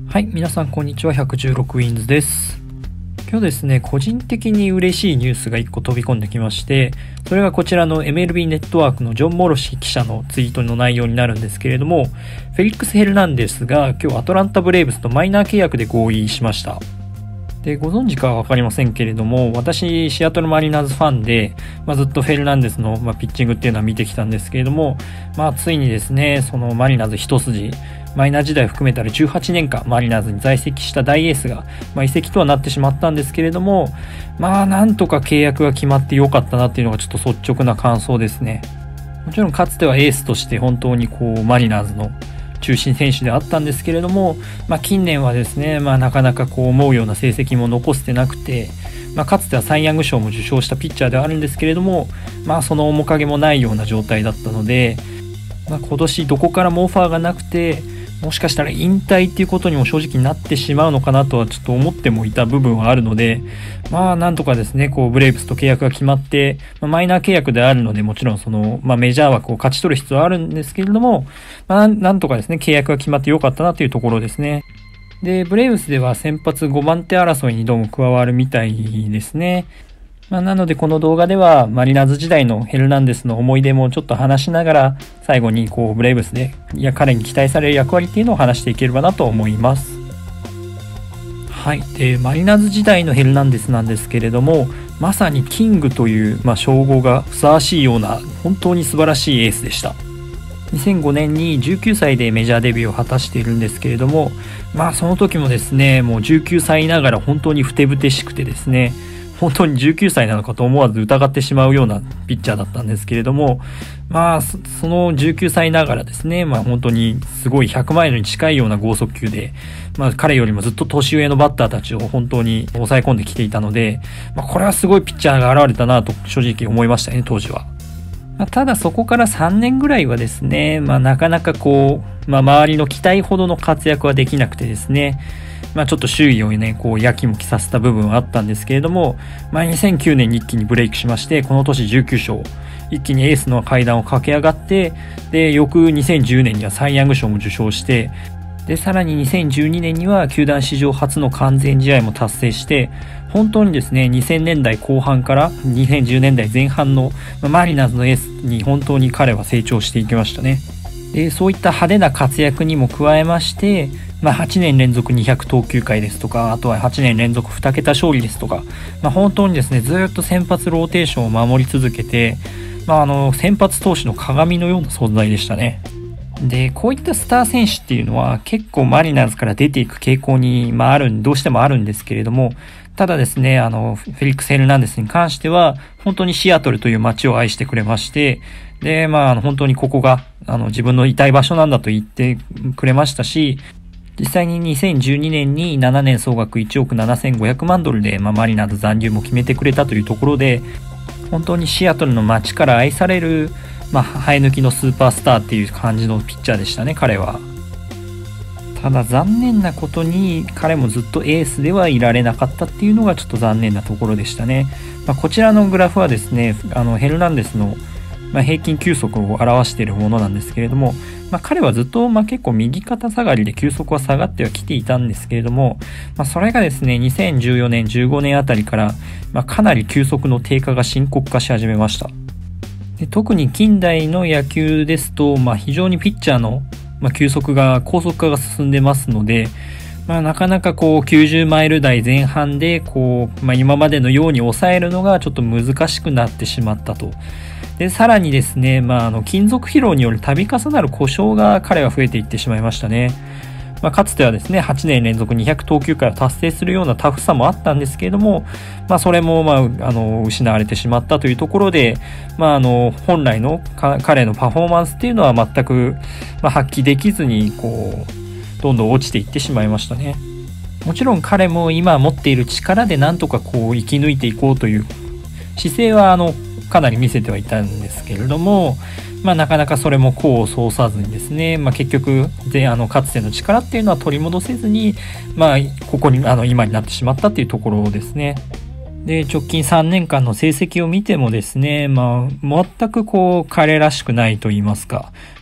はい、皆さんこんにちは。116ウィンズです。今日ですね、個人的に嬉しいニュースが1個飛び込んできまして、それがこちらの MLB ネットワークのジョン・モロシ記者のツイートの内容になるんですけれども、フェリックス・ヘルナンデスが今日アトランタ・ブレーブスとマイナー契約で合意しました。で、ご存知かはわかりませんけれども、私、シアトルマリナーズファンで、ずっとフェルナンデスの、ピッチングっていうのは見てきたんですけれども、ついにですね、そのマリナーズ一筋、マイナー時代を含めたら18年間マリナーズに在籍した大エースが、移籍とはなってしまったんですけれども、なんとか契約が決まってよかったなっていうのがちょっと率直な感想ですね。もちろんかつてはエースとして本当にマリナーズの中心選手であったんですけれども、近年はですね、なかなか思うような成績も残せてなくて、かつてはサイ・ヤング賞も受賞したピッチャーではあるんですけれども、その面影もないような状態だったので、今年どこからもオファーがなくて、もしかしたら引退っていうことにも正直なってしまうのかなとはちょっと思ってもいた部分はあるので、なんとかですね、ブレイブスと契約が決まって、マイナー契約であるので、もちろんその、メジャー枠を勝ち取る必要はあるんですけれども、なんとかですね、契約が決まってよかったなというところですね。で、ブレイブスでは先発5番手争いにどうも加わるみたいですね。なのでこの動画ではマリナーズ時代のヘルナンデスの思い出もちょっと話しながら、最後にブレイブスで彼に期待される役割っていうのを話していければなと思います。はい。で、マリナーズ時代のヘルナンデスなんですけれども、まさにキングという、称号がふさわしいような本当に素晴らしいエースでした。2005年に19歳でメジャーデビューを果たしているんですけれども、その時もですね、もう19歳ながら本当にふてぶてしくてですね、本当に19歳なのかと思わず疑ってしまうようなピッチャーだったんですけれども、その19歳ながらですね、本当にすごい100マイルに近いような剛速球で、彼よりもずっと年上のバッターたちを本当に抑え込んできていたので、これはすごいピッチャーが現れたなと正直思いましたね、当時は。ただそこから3年ぐらいはですね、なかなか周りの期待ほどの活躍はできなくてですね、ちょっと周囲をね、やきもきさせた部分はあったんですけれども、2009年に一気にブレイクしまして、この年19勝、一気にエースの階段を駆け上がって、で、翌2010年にはサイ・ヤング賞も受賞して、で、さらに2012年には球団史上初の完全試合も達成して、本当にですね、2000年代後半から2010年代前半のマリナーズのエースに本当に彼は成長していきましたね。で、そういった派手な活躍にも加えまして、8年連続200投球回ですとか、あとは8年連続2桁勝利ですとか、本当にですね、ずっと先発ローテーションを守り続けて、先発投手の鏡のような存在でしたね。で、こういったスター選手っていうのは結構マリナーズから出ていく傾向に、どうしてもあるんですけれども、ただですね、フェリックス・ヘルナンデスに関しては、本当にシアトルという街を愛してくれまして、で、本当にここが、自分のいたい場所なんだと言ってくれましたし、実際に2012年に7年総額1億7500万ドルで、マリナーズ残留も決めてくれたというところで、本当にシアトルの街から愛される、生え抜きのスーパースターっていう感じのピッチャーでしたね、彼は。ただ残念なことに彼もずっとエースではいられなかったっていうのがちょっと残念なところでしたね。こちらのグラフはですね、ヘルナンデスの平均球速を表しているものなんですけれども、彼はずっと結構右肩下がりで球速は下がってはきていたんですけれども、それがですね、2014年、15年あたりから、かなり球速の低下が深刻化し始めました。で、特に近代の野球ですと、非常にピッチャーの球速が高速化が進んでますので、なかなか90マイル台前半で今までのように抑えるのがちょっと難しくなってしまったと。で、さらにですね、金属疲労による度重なる故障が彼は増えていってしまいましたね。かつてはですね、8年連続200投球回を達成するようなタフさもあったんですけれども、それも失われてしまったというところで、本来の彼のパフォーマンスっていうのは全く、発揮できずに、どんどん落ちていってしまいましたね。もちろん彼も今持っている力でなんとか生き抜いていこうという姿勢はかなり見せてはいたんですけれども、なかなかそれも功を奏さずにですね、結局かつての力っていうのは取り戻せずに、ここに今になってしまったっていうところですね。で、直近3年間の成績を見てもですね、全く彼らしくないと言いますか、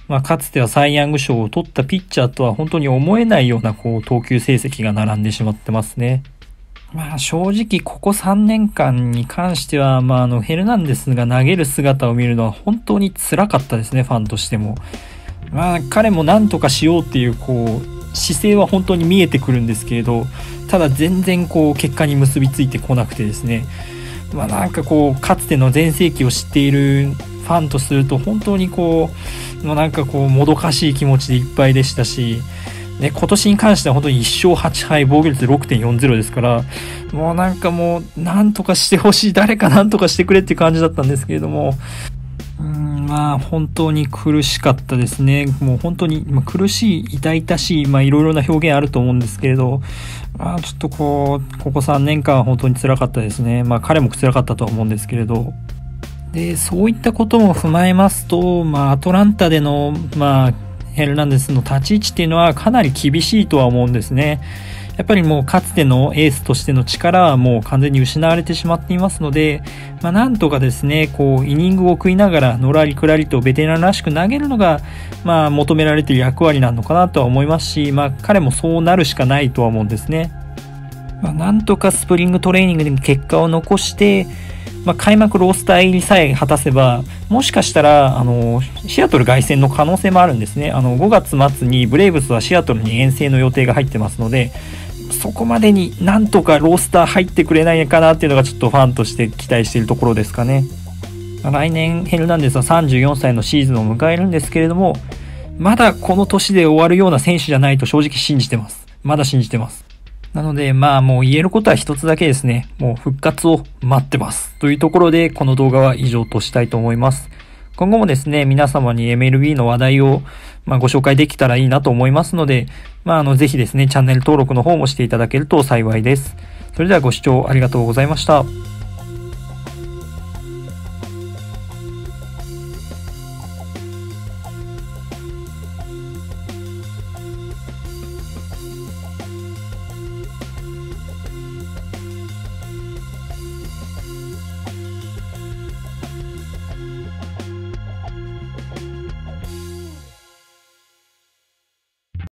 かつてはサイ・ヤング賞を取ったピッチャーとは本当に思えないような投球成績が並んでしまってますね。正直ここ3年間に関しては、ヘルナンデスが投げる姿を見るのは本当に辛かったですね、ファンとしても。彼も何とかしようっていう姿勢は本当に見えてくるんですけれど、ただ全然結果に結びついてこなくてですね、かつての全盛期を知っているファンとすると本当にもどかしい気持ちでいっぱいでしたし、今年に関しては本当に1勝8敗、防御率 6.40 ですから、なんとかしてほしい、誰かなんとかしてくれっていう感じだったんですけれども、本当に苦しかったですね。もう本当に、苦しい、痛々しい、いろいろな表現あると思うんですけれど、ちょっとここ3年間は本当に辛かったですね。彼も辛かったとは思うんですけれど。で、そういったことも踏まえますと、アトランタでの、ヘルナンデスの立ち位置っていうのはかなり厳しいとは思うんですね。やっぱりもうかつてのエースとしての力はもう完全に失われてしまっていますので、なんとかですね、イニングを食いながらのらりくらりとベテランらしく投げるのが、求められている役割なのかなとは思いますし、彼もそうなるしかないとは思うんですね。なんとかスプリングトレーニングで結果を残して、開幕ロースター入りさえ果たせば、もしかしたら、シアトル凱旋の可能性もあるんですね。5月末にブレイブスはシアトルに遠征の予定が入ってますので、そこまでになんとかロースター入ってくれないかなっていうのがちょっとファンとして期待しているところですかね。来年ヘルナンデスは34歳のシーズンを迎えるんですけれども、まだこの年で終わるような選手じゃないと正直信じてます。まだ信じてます。なのでもう言えることは一つだけですね。もう復活を待ってます。というところでこの動画は以上としたいと思います。今後もですね、皆様に MLB の話題をご紹介できたらいいなと思いますので、ぜひですね、チャンネル登録の方もしていただけると幸いです。それではご視聴ありがとうございました。